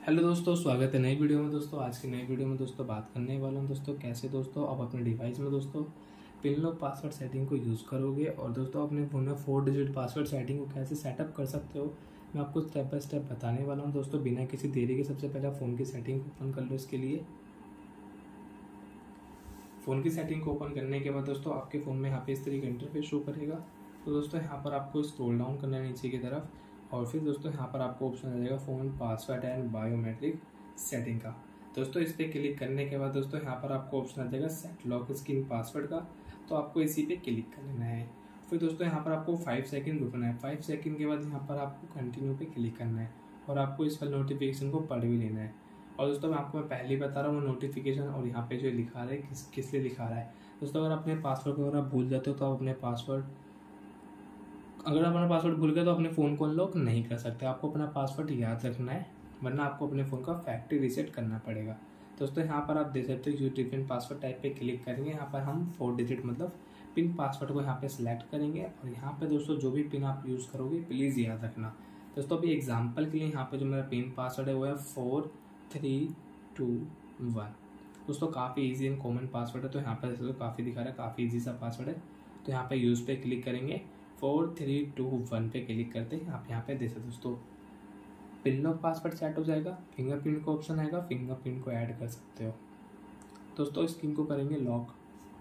Hello दोस्तों, स्वागत है नई वीडियो में। दोस्तों आज की नई वीडियो में दोस्तों बात करने वाला हूं दोस्तों कैसे दोस्तों आप अपने डिवाइस में दोस्तों पिन लॉक पासवर्ड सेटिंग को यूज़ करोगे और दोस्तों अपने फ़ोन में 4 डिजिट पासवर्ड सेटिंग को कैसे सेटअप कर सकते हो। मैं आपको स्टेप बाय स्टेप बताने वाला हूं दोस्तों, बिना किसी देरी के। सबसे पहले फ़ोन की सेटिंग को ओपन कर लो। इसके लिए फ़ोन की सेटिंग को ओपन करने के बाद दोस्तों आपके फ़ोन में यहाँ पे इस तरीके का इंटरफेस शो करेगा। तो दोस्तों यहाँ पर आपको स्क्रॉल डाउन करना है नीचे की तरफ और फिर दोस्तों यहाँ पर आपको ऑप्शन आ जाएगा phone password and biometric setting का। दोस्तों इस पर क्लिक करने के बाद दोस्तों यहाँ पर आपको ऑप्शन आ जाएगा सेट लॉक स्क्रीन पासवर्ड का। तो आपको इसी पे क्लिक कर लेना है। फिर दोस्तों यहाँ पर आपको 5 सेकंड रुकना है। 5 सेकंड के बाद यहाँ पर आपको कंटिन्यू पे क्लिक करना है और आपको इस पर नोटिफिकेशन को पढ़ भी लेना है। और दोस्तों मैं पहले ही बता रहा हूँ नोटिफिकेशन और यहाँ पे जो लिखा रहा है किस लिए लिखा रहा है। दोस्तों अगर अपने पासवर्ड को अगर आप भूल जाते हो तो आप अपने पासवर्ड भूल गए तो अपने फ़ोन को अनलॉक नहीं कर सकते। आपको अपना पासवर्ड याद रखना है, वरना आपको अपने फ़ोन का फैक्ट्री रीसेट करना पड़ेगा। दोस्तों यहाँ पर आप देख सकते हो यूज डिफरेंट पासवर्ड टाइप पे क्लिक करेंगे। यहाँ पर हम 4 डिजिट मतलब पिन पासवर्ड को यहाँ पे सिलेक्ट करेंगे और यहाँ पे दोस्तों जो भी पिन आप यूज़ करोगे प्लीज़ याद रखना। दोस्तों अभी एग्जाम्पल के लिए यहाँ पे जो मेरा पिन पासवर्ड है वो है 4321। दोस्तों काफ़ी ईजी एंड कॉमन पासवर्ड है। तो यहाँ पर दोस्तों काफ़ी दिखा रहा है, काफ़ी ईजी सा पासवर्ड है। तो यहाँ पे यूज़ पे क्लिक करेंगे, 4321 पे क्लिक करते हैं। आप यहाँ पे देख सकते दोस्तों पिन लॉक पासवर्ड सेट हो जाएगा। फिंगरप्रिंट का ऑप्शन आएगा, फिंगरप्रिंट को ऐड कर सकते हो। दोस्तों स्क्रीन को करेंगे लॉक।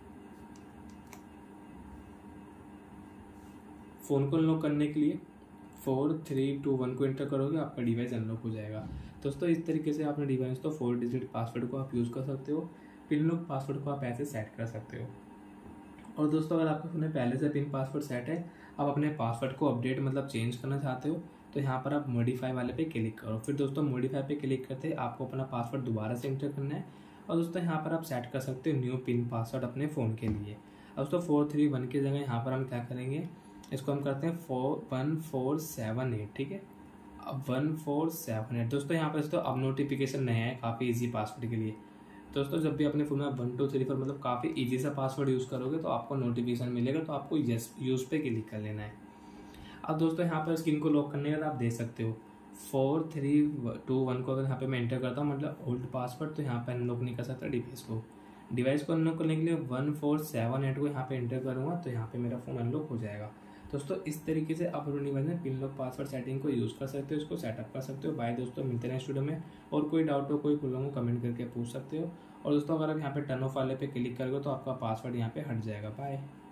फ़ोन को अनलॉक करने के लिए 4321 को एंटर करोगे, आपका डिवाइस अनलॉक हो जाएगा। दोस्तों इस तरीके से अपने डिवाइस तो 4 डिजिट पासवर्ड को आप यूज़ कर सकते हो। पिन लॉक पासवर्ड को आप ऐसे सेट कर सकते हो। और दोस्तों अगर आपके फ़ोन में पहले से पिन पासवर्ड सेट है, आप अपने पासवर्ड को अपडेट मतलब चेंज करना चाहते हो, तो यहाँ पर आप मॉडिफाई वाले पे क्लिक करो। फिर दोस्तों मॉडिफाई पे क्लिक करते आपको अपना पासवर्ड दोबारा से एंटर करना है और दोस्तों यहाँ पर आप सेट कर सकते हो न्यू पिन पासवर्ड अपने फ़ोन के लिए। अब दोस्तों 431 की जगह यहाँ पर हम क्या करेंगे, इसको हम करते हैं 1478। ठीक है, अब 1478। दोस्तों यहाँ पर दोस्तों अब नोटिफिकेशन नया है काफ़ी ईजी पासवर्ड के लिए। दोस्तों जब भी अपने फ़ोन में 1 2 3 4 मतलब काफ़ी इजी सा पासवर्ड यूज़ करोगे तो आपको नोटिफिकेशन मिलेगा। तो आपको यस यूज़ पे क्लिक कर लेना है। अब दोस्तों यहाँ पर स्क्रीन को लॉक करने के बाद आप देख सकते हो 4321 को अगर यहाँ पे मैं एंटर करता हूँ मतलब ओल्ड पासवर्ड, तो यहाँ पे अनलॉक नहीं कर सकता डिवाइस को अनलॉक करने के लिए 1478 को यहाँ पे एंटर करूँगा तो यहाँ पे मेरा फ़ोन अनलॉक हो जाएगा। दोस्तों इस तरीके से आप अपने डिवाइस में पिन लॉक पासवर्ड सेटिंग को यूज़ कर सकते हो, इसको सेटअप कर सकते हो। बाय दोस्तों मिलते हैं स्टूडियो में। और कोई डाउट हो कोई प्रॉब्लम हो कमेंट करके पूछ सकते हो। और दोस्तों अगर आप यहाँ पे टर्न ऑफ वाले पे क्लिक करोगे तो आपका पासवर्ड यहाँ पे हट जाएगा। बाय।